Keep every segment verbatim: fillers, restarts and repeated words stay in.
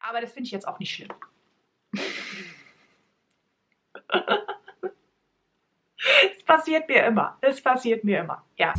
Aber das finde ich jetzt auch nicht schlimm. Es passiert mir immer. Es passiert mir immer. Ja.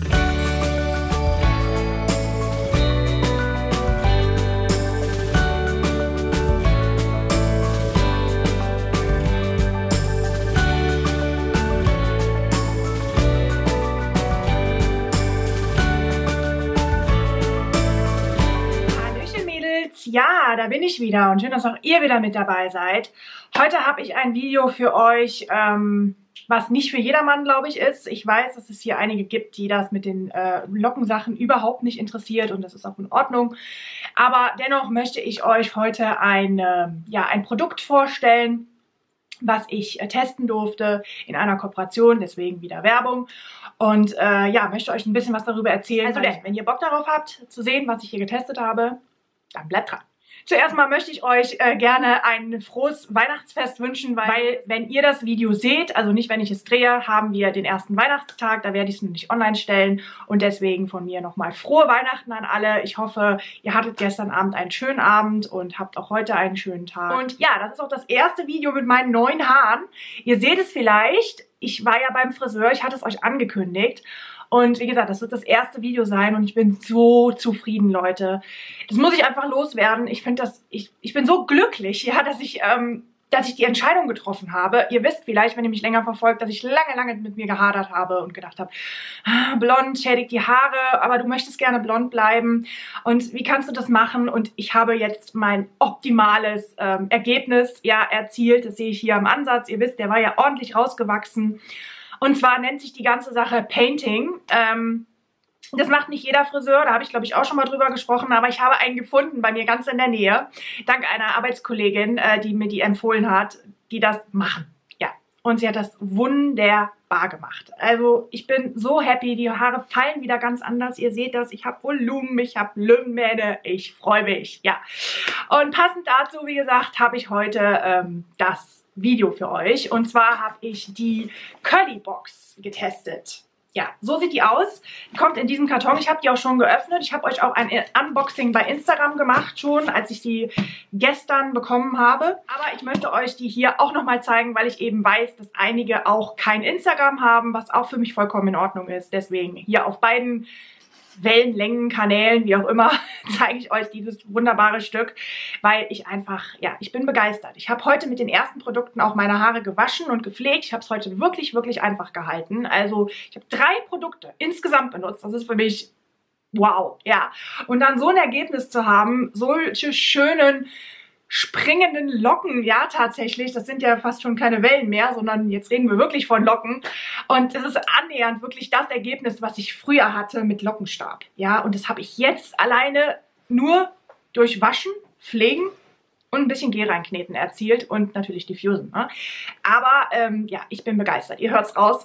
Ja, da bin ich wieder und schön, dass auch ihr wieder mit dabei seid. Heute habe ich ein Video für euch, ähm, was nicht für jedermann, glaube ich, ist. Ich weiß, dass es hier einige gibt, die das mit den äh, Lockensachen überhaupt nicht interessiert und das ist auch in Ordnung. Aber dennoch möchte ich euch heute ein, äh, ja, ein Produkt vorstellen, was ich äh, testen durfte in einer Kooperation, deswegen wieder Werbung. Und äh, ja, möchte euch ein bisschen was darüber erzählen. Also denn, wenn ihr Bock darauf habt, zu sehen, was ich hier getestet habe, dann bleibt dran. Zuerst mal möchte ich euch äh, gerne ein frohes Weihnachtsfest wünschen, weil, weil wenn ihr das Video seht, also nicht wenn ich es drehe, haben wir den ersten Weihnachtstag, da werde ich es nicht online stellen und deswegen von mir nochmal frohe Weihnachten an alle. Ich hoffe, ihr hattet gestern Abend einen schönen Abend und habt auch heute einen schönen Tag. Und ja, das ist auch das erste Video mit meinen neuen Haaren. Ihr seht es vielleicht, ich war ja beim Friseur, ich hatte es euch angekündigt. Und wie gesagt, das wird das erste Video sein und ich bin so zufrieden, Leute. Das muss ich einfach loswerden. Ich finde das, ich, ich bin so glücklich, ja, dass ich, ähm, dass ich die Entscheidung getroffen habe. Ihr wisst vielleicht, wenn ihr mich länger verfolgt, dass ich lange, lange mit mir gehadert habe und gedacht habe, ah, blond schädigt die Haare, aber du möchtest gerne blond bleiben. Und wie kannst du das machen? Und ich habe jetzt mein optimales ähm, Ergebnis ja erzielt. Das sehe ich hier am Ansatz. Ihr wisst, der war ja ordentlich rausgewachsen. Und zwar nennt sich die ganze Sache Painting. Ähm, das macht nicht jeder Friseur, da habe ich glaube ich auch schon mal drüber gesprochen, aber ich habe einen gefunden bei mir ganz in der Nähe, dank einer Arbeitskollegin, äh, die mir die empfohlen hat, die das machen. Ja, und sie hat das wunderbar gemacht. Also ich bin so happy, die Haare fallen wieder ganz anders. Ihr seht das, ich habe Volumen, ich habe Löwenmähne, ich freue mich. Ja, und passend dazu, wie gesagt, habe ich heute ähm, das Video für euch. Und zwar habe ich die Curly Box getestet. Ja, so sieht die aus. Die kommt in diesem Karton. Ich habe die auch schon geöffnet. Ich habe euch auch ein Unboxing bei Instagram gemacht schon, als ich die gestern bekommen habe. Aber ich möchte euch die hier auch nochmal zeigen, weil ich eben weiß, dass einige auch kein Instagram haben, was auch für mich vollkommen in Ordnung ist. Deswegen hier auf beiden Wellenlängen, Kanälen, wie auch immer, zeige ich euch dieses wunderbare Stück, weil ich einfach, ja, ich bin begeistert. Ich habe heute mit den ersten Produkten auch meine Haare gewaschen und gepflegt. Ich habe es heute wirklich, wirklich einfach gehalten. Also ich habe drei Produkte insgesamt benutzt. Das ist für mich wow, ja. Und dann so ein Ergebnis zu haben, solche schönen springenden Locken, ja tatsächlich, das sind ja fast schon keine Wellen mehr, sondern jetzt reden wir wirklich von Locken und das ist annähernd wirklich das Ergebnis, was ich früher hatte mit Lockenstab, ja, und das habe ich jetzt alleine nur durch Waschen, Pflegen und ein bisschen Gel reinkneten erzielt und natürlich diffusen, ne? Aber ähm, ja, ich bin begeistert, ihr hört's raus.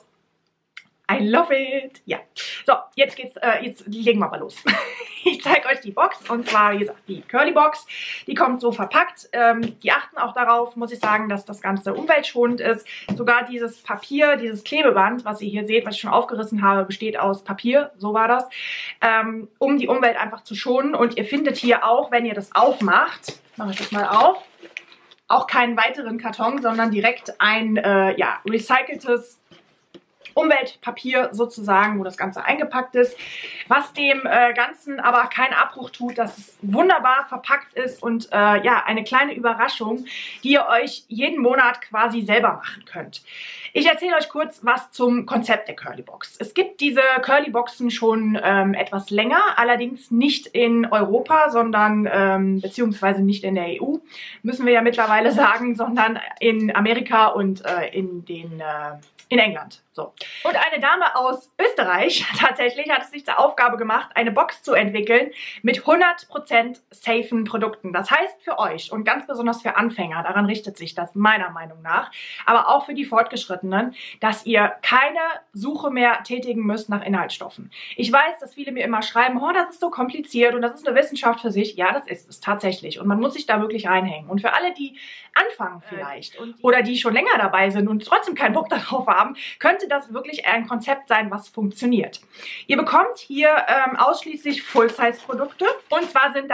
I love it. Ja. So, jetzt geht's, äh, jetzt legen wir aber los. Ich zeige euch die Box und zwar, wie gesagt, die Curly Box. Die kommt so verpackt. Ähm, die achten auch darauf, muss ich sagen, dass das Ganze umweltschonend ist. Sogar dieses Papier, dieses Klebeband, was ihr hier seht, was ich schon aufgerissen habe, besteht aus Papier. So war das. Ähm, um die Umwelt einfach zu schonen. Und ihr findet hier auch, wenn ihr das aufmacht, mache ich das mal auf, auch keinen weiteren Karton, sondern direkt ein, äh, ja, recyceltes Umweltpapier sozusagen, wo das Ganze eingepackt ist, was dem äh, Ganzen aber keinen Abbruch tut, dass es wunderbar verpackt ist und äh, ja, eine kleine Überraschung, die ihr euch jeden Monat quasi selber machen könnt. Ich erzähle euch kurz was zum Konzept der Curly Box. Es gibt diese Curly Boxen schon ähm, etwas länger, allerdings nicht in Europa, sondern ähm, beziehungsweise nicht in der E U, müssen wir ja mittlerweile sagen, sondern in Amerika und äh, in den äh, in England. So. Und eine Dame aus Österreich tatsächlich hat es sich zur Aufgabe gemacht, eine Box zu entwickeln mit hundert Prozent safen Produkten. Das heißt für euch und ganz besonders für Anfänger, daran richtet sich das meiner Meinung nach, aber auch für die Fortgeschrittenen, dass ihr keine Suche mehr tätigen müsst nach Inhaltsstoffen. Ich weiß, dass viele mir immer schreiben, oh, das ist so kompliziert und das ist eine Wissenschaft für sich. Ja, das ist es tatsächlich und man muss sich da wirklich reinhängen. Und für alle, die anfangen vielleicht und, oder die schon länger dabei sind und trotzdem keinen Bock darauf haben, könnte das wirklich ein Konzept sein, was funktioniert. Ihr bekommt hier ähm, ausschließlich Full-Size-Produkte und zwar sind das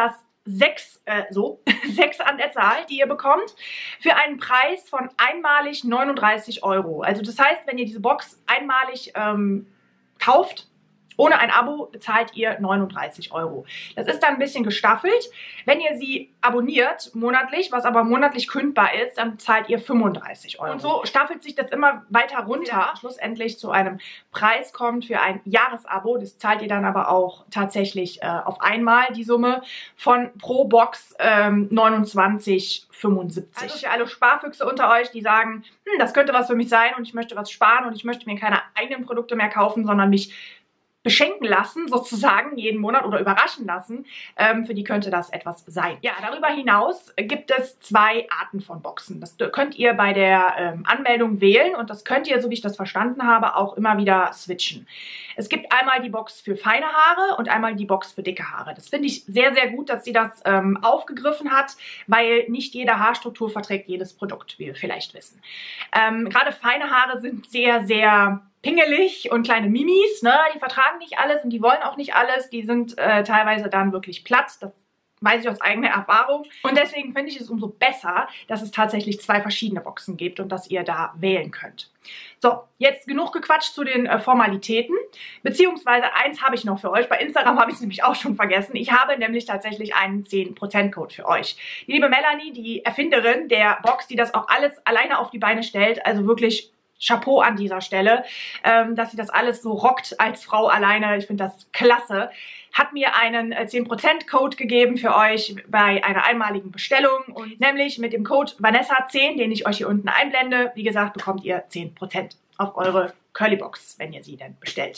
sechs, äh, so, sechs an der Zahl, die ihr bekommt, für einen Preis von einmalig neununddreißig Euro. Also das heißt, wenn ihr diese Box einmalig ähm, kauft, ohne ein Abo bezahlt ihr neununddreißig Euro. Das ist dann ein bisschen gestaffelt. Wenn ihr sie abonniert monatlich, was aber monatlich kündbar ist, dann zahlt ihr fünfunddreißig Euro. Und so staffelt sich das immer weiter runter. Schlussendlich zu einem Preis kommt für ein Jahresabo. Das zahlt ihr dann aber auch tatsächlich äh, auf einmal die Summe von pro Box ähm, neunundzwanzig fünfundsiebzig. Also für alle Sparfüchse unter euch, die sagen, hm, das könnte was für mich sein und ich möchte was sparen und ich möchte mir keine eigenen Produkte mehr kaufen, sondern mich beschenken lassen, sozusagen, jeden Monat oder überraschen lassen. Ähm, für die könnte das etwas sein. Ja, darüber hinaus gibt es zwei Arten von Boxen. Das könnt ihr bei der ähm, Anmeldung wählen und das könnt ihr, so wie ich das verstanden habe, auch immer wieder switchen. Es gibt einmal die Box für feine Haare und einmal die Box für dicke Haare. Das finde ich sehr, sehr gut, dass sie das ähm, aufgegriffen hat, weil nicht jede Haarstruktur verträgt jedes Produkt, wie wir vielleicht wissen. Ähm, gerade feine Haare sind sehr, sehr pingelig und kleine Mimis, ne? Die vertragen nicht alles und die wollen auch nicht alles. Die sind äh, teilweise dann wirklich platt. Das weiß ich aus eigener Erfahrung. Und deswegen finde ich es umso besser, dass es tatsächlich zwei verschiedene Boxen gibt und dass ihr da wählen könnt. So, jetzt genug gequatscht zu den äh, Formalitäten. Beziehungsweise eins habe ich noch für euch. Bei Instagram habe ich es nämlich auch schon vergessen. Ich habe nämlich tatsächlich einen zehn Prozent Code für euch. Die liebe Melanie, die Erfinderin der Box, die das auch alles alleine auf die Beine stellt, also wirklich Chapeau an dieser Stelle, ähm, dass sie das alles so rockt als Frau alleine. Ich finde das klasse. Hat mir einen äh, zehn Prozent Code gegeben für euch bei einer einmaligen Bestellung. Und nämlich mit dem Code Vanessa zehn, den ich euch hier unten einblende. Wie gesagt, bekommt ihr zehn Prozent auf eure Curlybox, wenn ihr sie denn bestellt.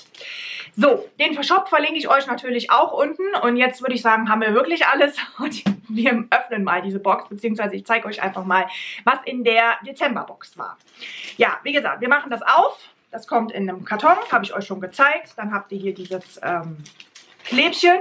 So, den Shop verlinke ich euch natürlich auch unten. Und jetzt würde ich sagen, haben wir wirklich alles. Und wir öffnen mal diese Box, beziehungsweise ich zeige euch einfach mal, was in der Dezemberbox war. Ja, wie gesagt, wir machen das auf. Das kommt in einem Karton, habe ich euch schon gezeigt. Dann habt ihr hier dieses ähm, Klebchen.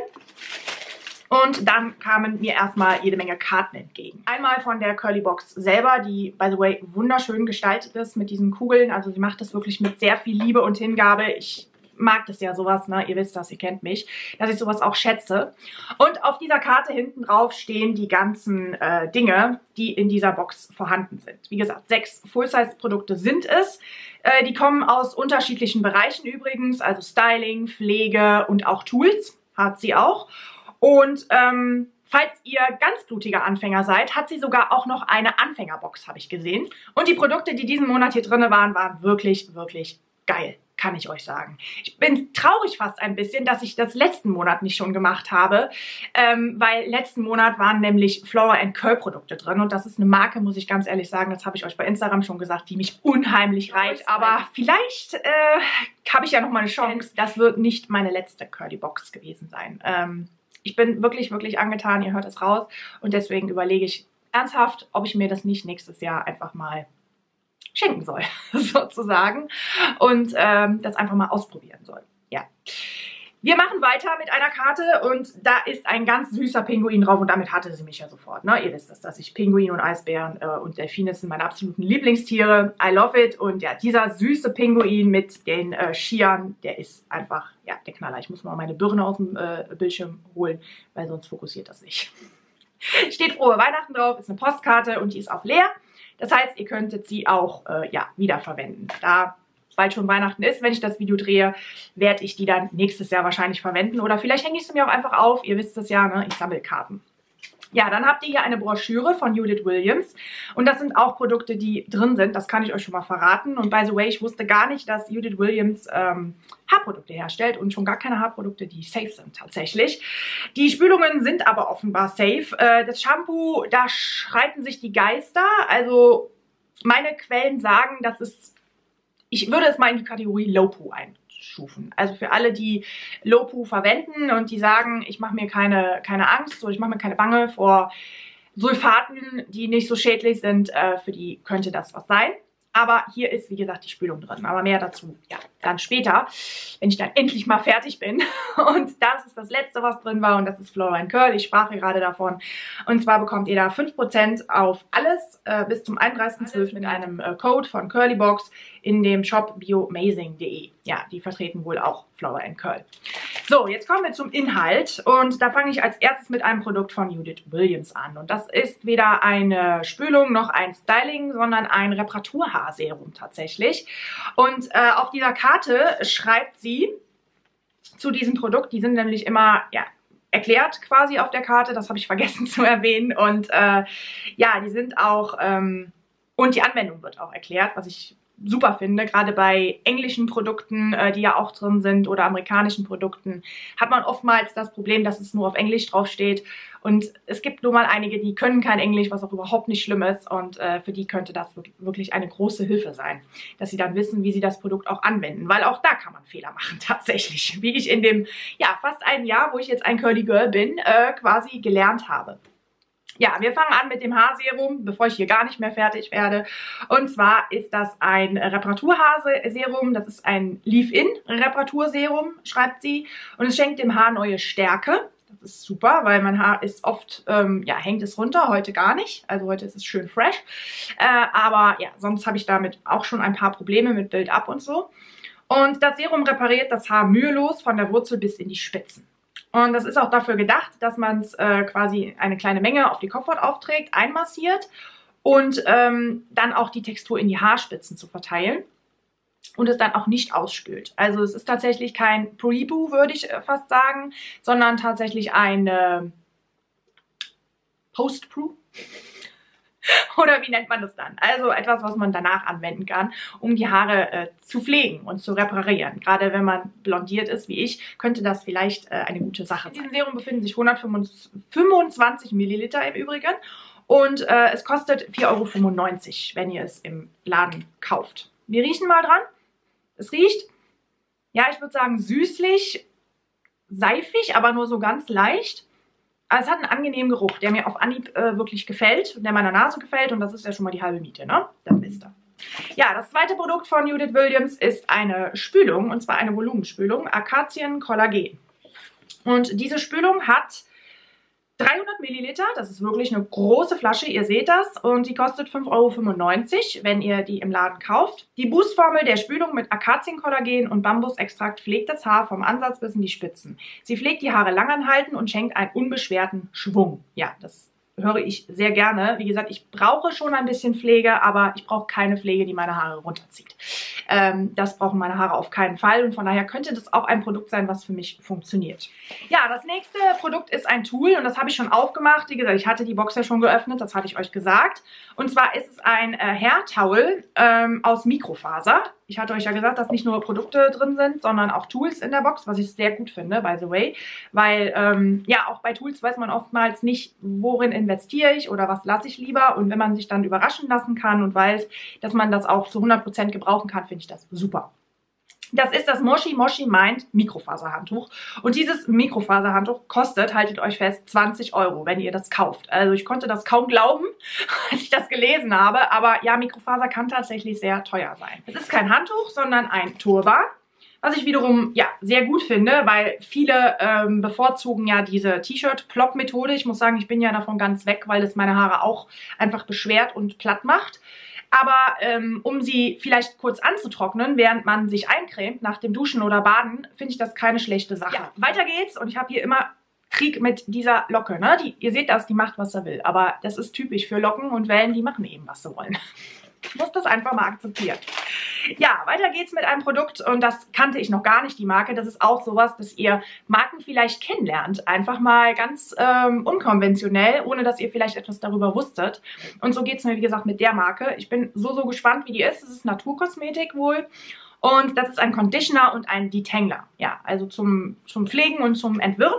Und dann kamen mir erstmal jede Menge Karten entgegen. Einmal von der Curlybox selber, die, by the way, wunderschön gestaltet ist mit diesen Kugeln. Also sie macht das wirklich mit sehr viel Liebe und Hingabe. Ich mag das ja sowas, ne? Ihr wisst das, ihr kennt mich, dass ich sowas auch schätze. Und auf dieser Karte hinten drauf stehen die ganzen äh, Dinge, die in dieser Box vorhanden sind. Wie gesagt, sechs Full-Size-Produkte sind es. Äh, die kommen aus unterschiedlichen Bereichen übrigens, also Styling, Pflege und auch Tools hat sie auch. Und ähm, falls ihr ganz blutiger Anfänger seid, hat sie sogar auch noch eine Anfängerbox, habe ich gesehen. Und die Produkte, die diesen Monat hier drin waren, waren wirklich, wirklich geil, kann ich euch sagen. Ich bin traurig fast ein bisschen, dass ich das letzten Monat nicht schon gemacht habe, ähm, weil letzten Monat waren nämlich Flora and Curl Produkte drin. Und das ist eine Marke, muss ich ganz ehrlich sagen, das habe ich euch bei Instagram schon gesagt, die mich unheimlich reizt. Aber vielleicht äh, habe ich ja noch mal eine Chance. Das wird nicht meine letzte Curly-Box gewesen sein. Ähm, Ich bin wirklich, wirklich angetan, ihr hört es raus. Und deswegen überlege ich ernsthaft, ob ich mir das nicht nächstes Jahr einfach mal schenken soll, sozusagen. Und ähm, das einfach mal ausprobieren soll. Ja. Wir machen weiter mit einer Karte und da ist ein ganz süßer Pinguin drauf und damit hatte sie mich ja sofort. Ne? Ihr wisst das, dass ich Pinguin und Eisbären äh, und Delfine sind meine absoluten Lieblingstiere. I love it. Und ja, dieser süße Pinguin mit den äh, Skiern, der ist einfach, ja, der Knaller. Ich muss mal meine Birne aus dem äh, Bildschirm holen, weil sonst fokussiert das nicht. Steht frohe Weihnachten drauf, ist eine Postkarte und die ist auch leer. Das heißt, ihr könntet sie auch äh, ja, wiederverwenden. Da bald schon Weihnachten ist, wenn ich das Video drehe, werde ich die dann nächstes Jahr wahrscheinlich verwenden. Oder vielleicht hänge ich sie mir auch einfach auf. Ihr wisst es ja, ne? Ich sammle Karten. Ja, dann habt ihr hier eine Broschüre von Judith Williams. Und das sind auch Produkte, die drin sind. Das kann ich euch schon mal verraten. Und by the way, ich wusste gar nicht, dass Judith Williams ähm, Haarprodukte herstellt. Und schon gar keine Haarprodukte, die safe sind tatsächlich. Die Spülungen sind aber offenbar safe. Äh, das Shampoo, da schreiten sich die Geister. Also meine Quellen sagen, dass es... Ich würde es mal in die Kategorie Low-Poo einstufen. Also für alle, die Low-Poo verwenden und die sagen, ich mache mir keine, keine Angst oder ich mache mir keine Bange vor Sulfaten, die nicht so schädlich sind, äh, für die könnte das was sein. Aber hier ist, wie gesagt, die Spülung drin. Aber mehr dazu, ja, dann später, wenn ich dann endlich mal fertig bin. Und das ist das Letzte, was drin war. Und das ist Flora and Curl. Ich sprach gerade davon. Und zwar bekommt ihr da fünf Prozent auf alles äh, bis zum einunddreißigsten zwölften mit einem äh, Code von Curlybox in dem Shop biomazing punkt de. Ja, die vertreten wohl auch Flower and Curl. So, jetzt kommen wir zum Inhalt und da fange ich als erstes mit einem Produkt von Judith Williams an. Und das ist weder eine Spülung noch ein Styling, sondern ein Reparaturhaarserum tatsächlich. Und äh, auf dieser Karte schreibt sie zu diesem Produkt, die sind nämlich immer, ja, erklärt quasi auf der Karte, das habe ich vergessen zu erwähnen. Und äh, ja, die sind auch, ähm, und die Anwendung wird auch erklärt, was ich super finde. Gerade bei englischen Produkten, äh, die ja auch drin sind, oder amerikanischen Produkten, hat man oftmals das Problem, dass es nur auf Englisch draufsteht. Und es gibt nun mal einige, die können kein Englisch, was auch überhaupt nicht schlimm ist. Und äh, für die könnte das wirklich eine große Hilfe sein, dass sie dann wissen, wie sie das Produkt auch anwenden. Weil auch da kann man Fehler machen, tatsächlich. Wie ich in dem, ja, fast ein Jahr, wo ich jetzt ein Curly Girl bin, äh, quasi gelernt habe. Ja, wir fangen an mit dem Haarserum, bevor ich hier gar nicht mehr fertig werde. Und zwar ist das ein Reparaturhaarserum. Das ist ein Leave-In-Reparaturserum, schreibt sie. Und es schenkt dem Haar neue Stärke. Das ist super, weil mein Haar ist oft, ähm, ja, hängt es runter. Heute gar nicht. Also heute ist es schön fresh. Äh, aber ja, sonst habe ich damit auch schon ein paar Probleme mit Build-Up und so. Und das Serum repariert das Haar mühelos von der Wurzel bis in die Spitzen. Und das ist auch dafür gedacht, dass man es äh, quasi eine kleine Menge auf die Kopfhaut aufträgt, einmassiert und ähm, dann auch die Textur in die Haarspitzen zu verteilen und es dann auch nicht ausspült. Also es ist tatsächlich kein Pre-Boo, würde ich fast sagen, sondern tatsächlich ein äh, Post-Brew. Oder wie nennt man das dann? Also etwas, was man danach anwenden kann, um die Haare äh, zu pflegen und zu reparieren. Gerade wenn man blondiert ist wie ich, könnte das vielleicht äh, eine gute Sache sein. In diesem Serum befinden sich hundertfünfundzwanzig Milliliter im Übrigen. Und äh, es kostet vier Euro fünfundneunzig, wenn ihr es im Laden kauft. Wir riechen mal dran. Es riecht, ja, ich würde sagen süßlich, seifig, aber nur so ganz leicht. Aber es hat einen angenehmen Geruch, der mir auf Anhieb äh, wirklich gefällt, der meiner Nase gefällt und das ist ja schon mal die halbe Miete, ne? Das wisst ihr. Ja, das zweite Produkt von Judith Williams ist eine Spülung, und zwar eine Volumenspülung, Akazien-Kollagen. Und diese Spülung hat dreihundert Milliliter, das ist wirklich eine große Flasche, ihr seht das, und die kostet fünf Euro fünfundneunzig, wenn ihr die im Laden kauft. Die Boostformel der Spülung mit Akazien-Kollagen und Bambusextrakt pflegt das Haar vom Ansatz bis in die Spitzen. Sie pflegt die Haare langanhaltend und schenkt einen unbeschwerten Schwung. Ja, das höre ich sehr gerne. Wie gesagt, ich brauche schon ein bisschen Pflege, aber ich brauche keine Pflege, die meine Haare runterzieht. Ähm, das brauchen meine Haare auf keinen Fall und von daher könnte das auch ein Produkt sein, was für mich funktioniert. Ja, das nächste Produkt ist ein Tool und das habe ich schon aufgemacht. Wie gesagt, ich hatte die Box ja schon geöffnet, das hatte ich euch gesagt. Und zwar ist es ein äh, Hair Towel ähm, aus Mikrofaser. Ich hatte euch ja gesagt, dass nicht nur Produkte drin sind, sondern auch Tools in der Box, was ich sehr gut finde, by the way. Weil, ähm, ja, auch bei Tools weiß man oftmals nicht, worin investiere ich oder was lasse ich lieber. Und wenn man sich dann überraschen lassen kann und weiß, dass man das auch zu hundert Prozent gebrauchen kann, finde ich das super. Das ist das Moshi Moshi Mind Mikrofaserhandtuch. Und dieses Mikrofaserhandtuch kostet, haltet euch fest, zwanzig Euro, wenn ihr das kauft. Also ich konnte das kaum glauben, als ich das gelesen habe. Aber ja, Mikrofaser kann tatsächlich sehr teuer sein. Es ist kein Handtuch, sondern ein Turban. Was ich wiederum, ja, sehr gut finde, weil viele ähm, bevorzugen ja diese T-Shirt-Plop-Methode. Ich muss sagen, ich bin ja davon ganz weg, weil es meine Haare auch einfach beschwert und platt macht. Aber ähm, um sie vielleicht kurz anzutrocknen, während man sich eincremt nach dem Duschen oder Baden, finde ich das keine schlechte Sache. Ja, weiter geht's und ich habe hier immer Krieg mit dieser Locke. Ne? Die, ihr seht das, die macht, was sie will. Aber das ist typisch für Locken und Wellen, die machen eben, was sie wollen. Ich muss das einfach mal akzeptieren. Ja, weiter geht's mit einem Produkt und das kannte ich noch gar nicht, die Marke. Das ist auch sowas, dass ihr Marken vielleicht kennenlernt. Einfach mal ganz ähm, unkonventionell, ohne dass ihr vielleicht etwas darüber wusstet. Und so geht's mir, wie gesagt, mit der Marke. Ich bin so, so gespannt, wie die ist. Es ist Naturkosmetik wohl. Und das ist ein Conditioner und ein Detangler. Ja, also zum, zum Pflegen und zum Entwirren.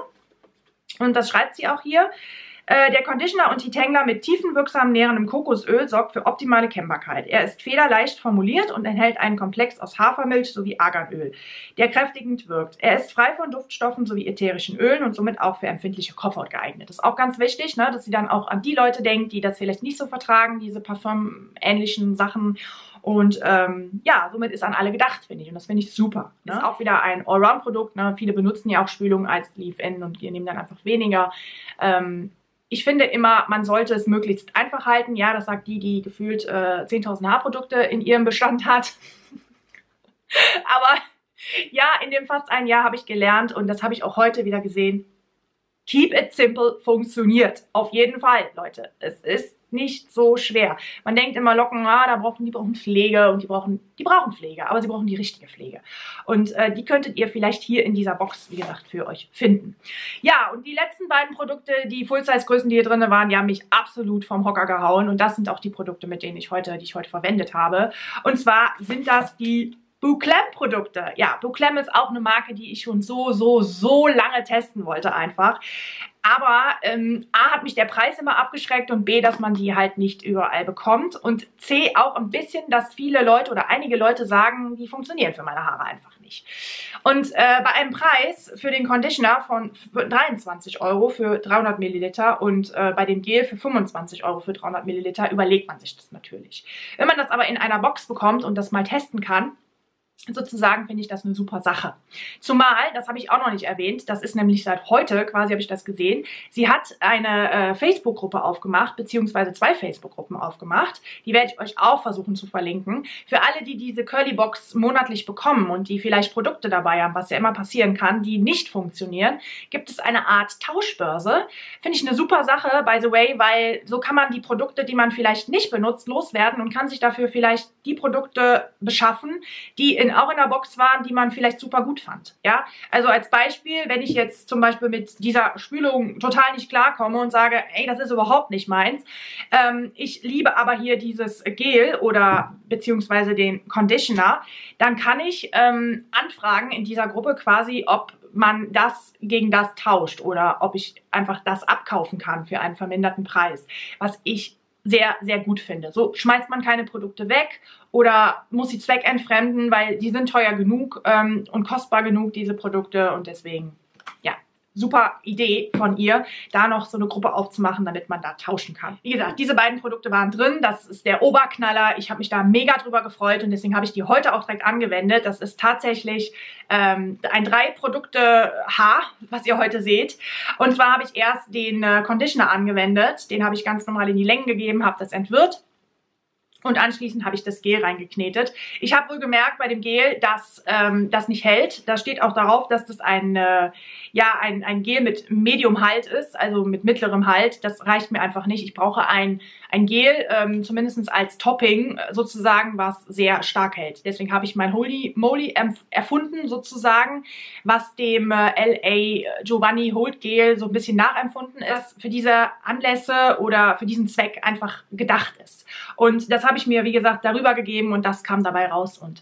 Und das schreibt sie auch hier. Äh, der Conditioner und Detangler mit tiefenwirksam nährendem Kokosöl sorgt für optimale Kennbarkeit. Er ist federleicht formuliert und enthält einen Komplex aus Hafermilch sowie Arganöl, der kräftigend wirkt. Er ist frei von Duftstoffen sowie ätherischen Ölen und somit auch für empfindliche Kopfhaut geeignet. Das ist auch ganz wichtig, ne, dass sie dann auch an die Leute denkt, die das vielleicht nicht so vertragen, diese parfümähnlichen Sachen. Und ähm, ja, somit ist an alle gedacht, finde ich. Und das finde ich super. Ne? Ist auch wieder ein Allround-Produkt. Ne? Viele benutzen ja auch Spülung als Leave-In und die nehmen dann einfach weniger. Ähm, Ich finde immer, man sollte es möglichst einfach halten. Ja, das sagt die, die gefühlt äh, zehntausend Haarprodukte in ihrem Bestand hat. Aber Ja, in dem fast ein Jahr habe ich gelernt und das habe ich auch heute wieder gesehen. Keep it simple funktioniert. Auf jeden Fall, Leute. Es ist nicht so schwer. Man denkt immer, Locken, ah, da brauchen die brauchen Pflege und die brauchen, die brauchen Pflege, aber sie brauchen die richtige Pflege. Und äh, die könntet ihr vielleicht hier in dieser Box, wie gesagt, für euch finden. Ja, und die letzten beiden Produkte, die Full-Size-Größen, die hier drin waren, die haben mich absolut vom Hocker gehauen. Und das sind auch die Produkte, mit denen ich heute, die ich heute verwendet habe. Und zwar sind das die Bouclem-Produkte. Ja, Bouclem ist auch eine Marke, die ich schon so, so, so lange testen wollte einfach. Aber ähm, A, hat mich der Preis immer abgeschreckt und B, dass man die halt nicht überall bekommt. Und C, auch ein bisschen, dass viele Leute oder einige Leute sagen, die funktionieren für meine Haare einfach nicht. Und äh, bei einem Preis für den Conditioner von dreiundzwanzig Euro für dreihundert Milliliter und äh, bei dem Gel für fünfundzwanzig Euro für dreihundert Milliliter überlegt man sich das natürlich. Wenn man das aber in einer Box bekommt und das mal testen kann, sozusagen, finde ich das eine super Sache. Zumal, das habe ich auch noch nicht erwähnt, das ist nämlich seit heute, quasi habe ich das gesehen, sie hat eine äh, Facebook-Gruppe aufgemacht, beziehungsweise zwei Facebook-Gruppen aufgemacht. Die werde ich euch auch versuchen zu verlinken. Für alle, die diese Curly-Box monatlich bekommen und die vielleicht Produkte dabei haben, was ja immer passieren kann, die nicht funktionieren, gibt es eine Art Tauschbörse. Finde ich eine super Sache, by the way, weil so kann man die Produkte, die man vielleicht nicht benutzt, loswerden und kann sich dafür vielleicht die Produkte beschaffen, die in auch in der Box waren, die man vielleicht super gut fand. Ja, also als Beispiel, wenn ich jetzt zum Beispiel mit dieser Spülung total nicht klarkomme und sage, ey, das ist überhaupt nicht meins. Ähm, ich liebe aber hier dieses Gel oder beziehungsweise den Conditioner, dann kann ich ähm, anfragen in dieser Gruppe quasi, ob man das gegen das tauscht oder ob ich einfach das abkaufen kann für einen verminderten Preis, was ich sehr, sehr gut finde. So schmeißt man keine Produkte weg oder muss sie zweckentfremden, weil die sind teuer genug ähm, und kostbar genug, diese Produkte. Und deswegen, ja, super Idee von ihr, da noch so eine Gruppe aufzumachen, damit man da tauschen kann. Wie gesagt, diese beiden Produkte waren drin. Das ist der Oberknaller. Ich habe mich da mega drüber gefreut und deswegen habe ich die heute auch direkt angewendet. Das ist tatsächlich ähm, ein Drei-Produkte-Haar, was ihr heute seht. Und zwar habe ich erst den äh, Conditioner angewendet. Den habe ich ganz normal in die Längen gegeben, habe das entwirrt. Und anschließend habe ich das Gel reingeknetet. Ich habe wohl gemerkt bei dem Gel, dass ähm, das nicht hält. Da steht auch darauf, dass das ein, äh, ja, ein, ein Gel mit Medium-Halt ist, also mit mittlerem Halt. Das reicht mir einfach nicht. Ich brauche ein, ein Gel, ähm, zumindest als Topping sozusagen, was sehr stark hält. Deswegen habe ich mein Holy Moly erfunden sozusagen, was dem äh, L A Giovanni Hold Gel so ein bisschen nachempfunden ist, für diese Anlässe oder für diesen Zweck einfach gedacht ist. Und das habe ich mir, wie gesagt, darüber gegeben und das kam dabei raus und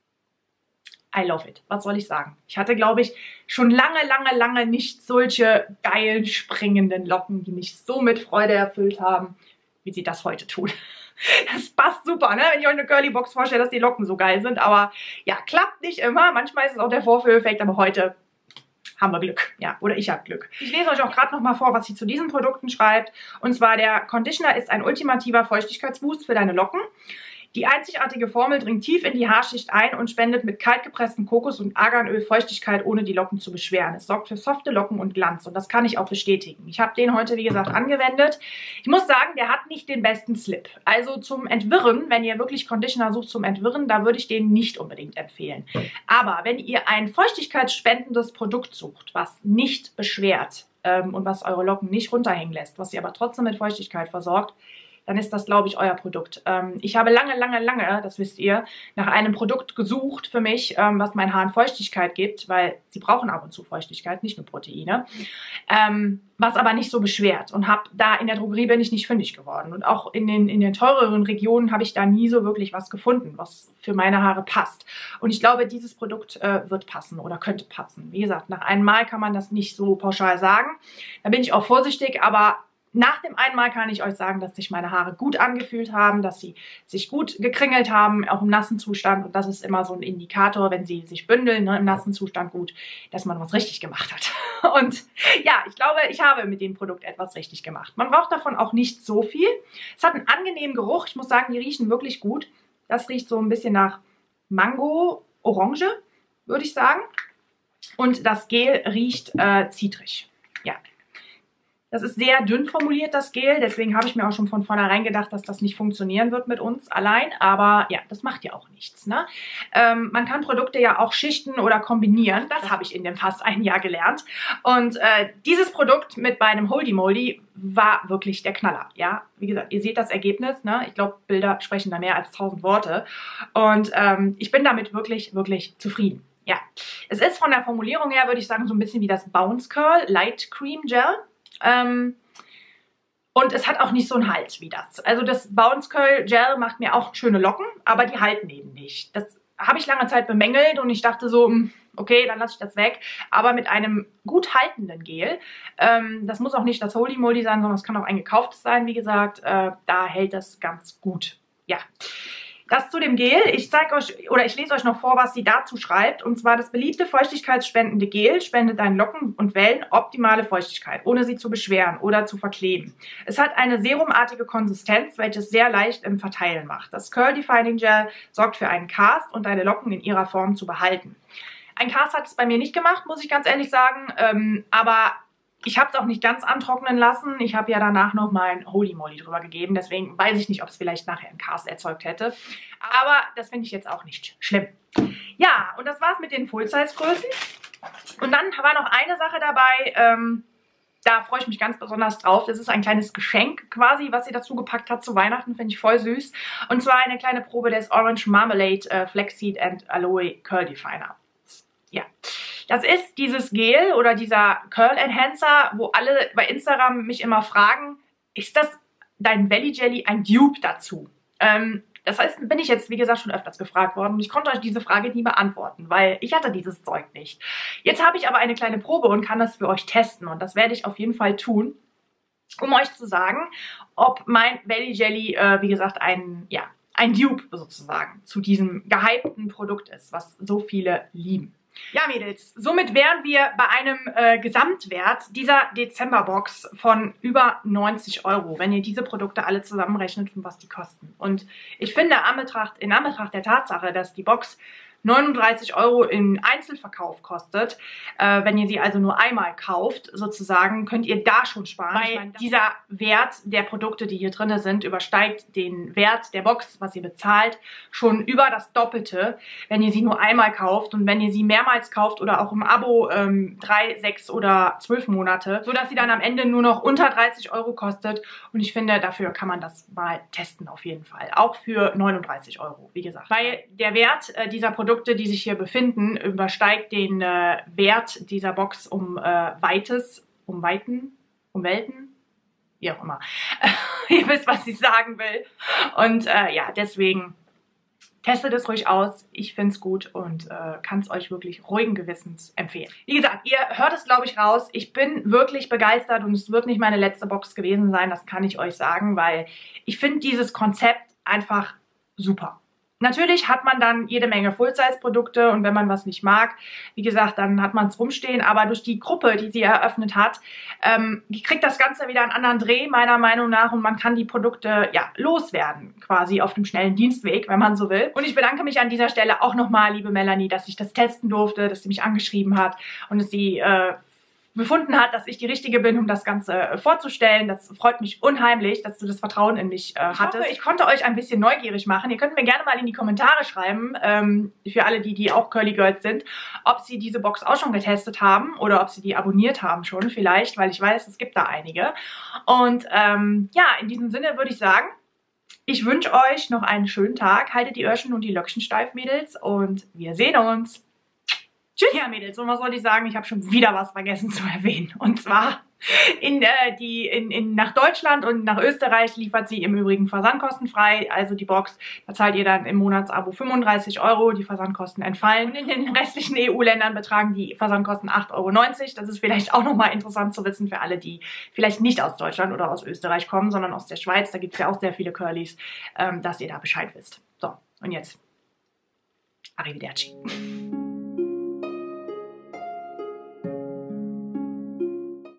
I love it. Was soll ich sagen? Ich hatte, glaube ich, schon lange, lange, lange nicht solche geilen, springenden Locken, die mich so mit Freude erfüllt haben, wie sie das heute tun. Das passt super, ne? Wenn ich euch eine Curly-Box vorstelle, dass die Locken so geil sind. Aber ja, klappt nicht immer. Manchmal ist es auch der Vorführeffekt, aber heute haben wir Glück. Ja, oder ich habe Glück. Ich lese euch auch gerade noch mal vor, was sie zu diesen Produkten schreibt. Und zwar, der Conditioner ist ein ultimativer Feuchtigkeitsboost für deine Locken. Die einzigartige Formel dringt tief in die Haarschicht ein und spendet mit kaltgepresstem Kokos- und Arganöl Feuchtigkeit, ohne die Locken zu beschweren. Es sorgt für softe Locken und Glanz und das kann ich auch bestätigen. Ich habe den heute, wie gesagt, angewendet. Ich muss sagen, der hat nicht den besten Slip. Also zum Entwirren, wenn ihr wirklich Conditioner sucht zum Entwirren, da würde ich den nicht unbedingt empfehlen. Aber wenn ihr ein feuchtigkeitsspendendes Produkt sucht, was nicht beschwert ähm, und was eure Locken nicht runterhängen lässt, was sie aber trotzdem mit Feuchtigkeit versorgt, dann ist das, glaube ich, euer Produkt. Ähm, ich habe lange, lange, lange, das wisst ihr, nach einem Produkt gesucht für mich, ähm, was meinen Haaren Feuchtigkeit gibt, weil sie brauchen ab und zu Feuchtigkeit, nicht nur Proteine, ähm, was aber nicht so beschwert. Und habe da in der Drogerie bin ich nicht fündig geworden. Und auch in den, in den teureren Regionen habe ich da nie so wirklich was gefunden, was für meine Haare passt. Und ich glaube, dieses Produkt äh, wird passen oder könnte passen. Wie gesagt, nach einem Mal kann man das nicht so pauschal sagen. Da bin ich auch vorsichtig, aber nach dem einen Mal kann ich euch sagen, dass sich meine Haare gut angefühlt haben, dass sie sich gut gekringelt haben, auch im nassen Zustand. Und das ist immer so ein Indikator, wenn sie sich bündeln, ne, im nassen Zustand gut, dass man was richtig gemacht hat. Und ja, ich glaube, ich habe mit dem Produkt etwas richtig gemacht. Man braucht davon auch nicht so viel. Es hat einen angenehmen Geruch. Ich muss sagen, die riechen wirklich gut. Das riecht so ein bisschen nach Mango, Orange, würde ich sagen. Und das Gel riecht äh, zitrig. Ja. Das ist sehr dünn formuliert, das Gel. Deswegen habe ich mir auch schon von vornherein gedacht, dass das nicht funktionieren wird mit uns allein. Aber ja, das macht ja auch nichts. Ne? Ähm, man kann Produkte ja auch schichten oder kombinieren. Das habe ich in dem fast ein Jahr gelernt. Und äh, dieses Produkt mit meinem Holdy Moldy war wirklich der Knaller. Ja, wie gesagt, ihr seht das Ergebnis. Ne? Ich glaube, Bilder sprechen da mehr als tausend Worte. Und ähm, ich bin damit wirklich, wirklich zufrieden. Ja, es ist von der Formulierung her, würde ich sagen, so ein bisschen wie das Bounce Curl Light Cream Gel. Ähm, und es hat auch nicht so einen Hals wie das. Also das Bounce Curl Gel macht mir auch schöne Locken, aber die halten eben nicht. Das habe ich lange Zeit bemängelt und ich dachte so, okay, dann lasse ich das weg. Aber mit einem gut haltenden Gel, ähm, das muss auch nicht das Holdy Moldy sein, sondern es kann auch ein gekauftes sein, wie gesagt, äh, da hält das ganz gut. Ja. Das zu dem Gel. Ich zeige euch oder ich lese euch noch vor, was sie dazu schreibt. Und zwar: Das beliebte feuchtigkeitsspendende Gel spendet deinen Locken und Wellen optimale Feuchtigkeit, ohne sie zu beschweren oder zu verkleben. Es hat eine serumartige Konsistenz, welches sehr leicht im Verteilen macht. Das Curl Defining Gel sorgt für einen Cast und deine Locken in ihrer Form zu behalten. Ein Cast hat es bei mir nicht gemacht, muss ich ganz ehrlich sagen. Ähm, aber ich habe es auch nicht ganz antrocknen lassen. Ich habe ja danach noch mein Holdy Moldy drüber gegeben. Deswegen weiß ich nicht, ob es vielleicht nachher einen Cast erzeugt hätte. Aber das finde ich jetzt auch nicht schlimm. Ja, und das war's mit den Full-Size-Größen. Und dann war noch eine Sache dabei, ähm, da freue ich mich ganz besonders drauf. Das ist ein kleines Geschenk quasi, was sie dazu gepackt hat zu Weihnachten. Finde ich voll süß. Und zwar eine kleine Probe des Orange Marmalade äh, Flaxseed and Aloe Curl Definer. Ja. Das ist dieses Gel oder dieser Curl Enhancer, wo alle bei Instagram mich immer fragen, ist das dein Valley Jelly ein Dupe dazu? Ähm, das heißt, bin ich jetzt, wie gesagt, schon öfters gefragt worden und ich konnte euch diese Frage nie beantworten, weil ich hatte dieses Zeug nicht. Jetzt habe ich aber eine kleine Probe und kann das für euch testen und das werde ich auf jeden Fall tun, um euch zu sagen, ob mein Valley Jelly, äh, wie gesagt, ein, ja, ein Dupe sozusagen zu diesem gehypten Produkt ist, was so viele lieben. Ja, Mädels, somit wären wir bei einem äh, Gesamtwert dieser Dezemberbox von über neunzig Euro, wenn ihr diese Produkte alle zusammenrechnet und was die kosten. Und ich finde, Anbetracht, in Anbetracht der Tatsache, dass die Box neununddreißig Euro im Einzelverkauf kostet, äh, wenn ihr sie also nur einmal kauft, sozusagen, könnt ihr da schon sparen. Weil meine, dieser Wert der Produkte, die hier drin sind, übersteigt den Wert der Box, was ihr bezahlt, schon über das Doppelte, wenn ihr sie nur einmal kauft und wenn ihr sie mehrmals kauft oder auch im Abo ähm, drei, sechs oder zwölf Monate, sodass sie dann am Ende nur noch unter dreißig Euro kostet. Und ich finde, dafür kann man das mal testen auf jeden Fall. Auch für neununddreißig Euro, wie gesagt. Weil der Wert äh, dieser Produkte Produkte, die sich hier befinden, übersteigt den äh, Wert dieser Box um äh, Weites, um Weiten, um Welten, wie auch immer. Ihr wisst, was ich sagen will. Und äh, ja, deswegen testet es ruhig aus. Ich finde es gut und äh, kann es euch wirklich ruhigen Gewissens empfehlen. Wie gesagt, ihr hört es, glaube ich, raus. Ich bin wirklich begeistert und es wird nicht meine letzte Box gewesen sein, das kann ich euch sagen, weil ich finde dieses Konzept einfach super. Natürlich hat man dann jede Menge Full-Size-Produkte und wenn man was nicht mag, wie gesagt, dann hat man es rumstehen. Aber durch die Gruppe, die sie eröffnet hat, ähm, kriegt das Ganze wieder einen anderen Dreh, meiner Meinung nach. Und man kann die Produkte ja loswerden, quasi auf dem schnellen Dienstweg, wenn man so will. Und ich bedanke mich an dieser Stelle auch nochmal, liebe Melanie, dass ich das testen durfte, dass sie mich angeschrieben hat und dass sie äh, befunden hat, dass ich die Richtige bin, um das Ganze äh, vorzustellen. Das freut mich unheimlich, dass du das Vertrauen in mich äh, hattest. Ich hoffe, ich konnte euch ein bisschen neugierig machen. Ihr könnt mir gerne mal in die Kommentare schreiben, ähm, für alle die, die auch Curly Girls sind, ob sie diese Box auch schon getestet haben oder ob sie die abonniert haben schon vielleicht, weil ich weiß, es gibt da einige. Und ähm, ja, in diesem Sinne würde ich sagen, ich wünsche euch noch einen schönen Tag. Haltet die Öhrchen und die Löckchen steif, Mädels, und wir sehen uns. Tschüss, ja, Mädels, und was soll ich sagen? Ich habe schon wieder was vergessen zu erwähnen. Und zwar in, äh, die, in, in, nach Deutschland und nach Österreich liefert sie im Übrigen versandkostenfrei. Also die Box, da zahlt ihr dann im Monatsabo fünfunddreißig Euro. Die Versandkosten entfallen. Und in den restlichen E U-Ländern betragen die Versandkosten acht Euro neunzig. Das ist vielleicht auch nochmal interessant zu wissen für alle, die vielleicht nicht aus Deutschland oder aus Österreich kommen, sondern aus der Schweiz. Da gibt es ja auch sehr viele Curlys, ähm, dass ihr da Bescheid wisst. So, und jetzt Arrivederci.